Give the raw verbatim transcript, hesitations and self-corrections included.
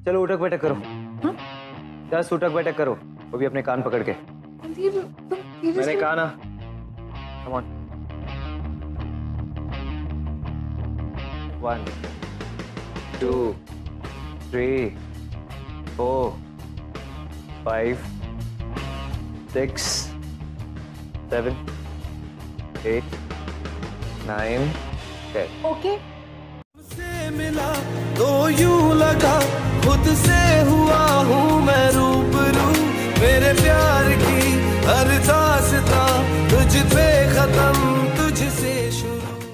चलो उठक बैठक करो। दस उठक बैठक करो, वो भी अपने कान पकड़ के। मैंने कहा ना। Come on. One, two, three, four, five, six, seven, eight, nine, ten. Okay. से मिला तो यूं लगा खुद से हुआ हूँ मैं रूबरू, मेरे प्यार की हर दास्तां तुझ पे खत्म